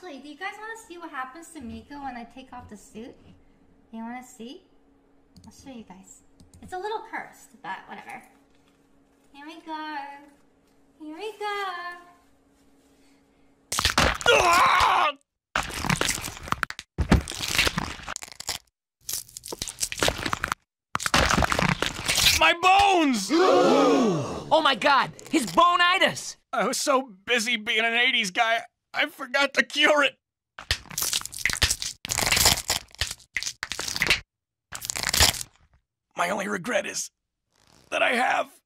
Actually, do you guys want to see what happens to Miko when I take off the suit? You want to see? I'll show you guys. It's a little cursed, but whatever. Here we go. Here we go. My bones! Oh my god, his bone-itis! I was so busy being an 80s guy, I forgot to cure it. My only regret is that I have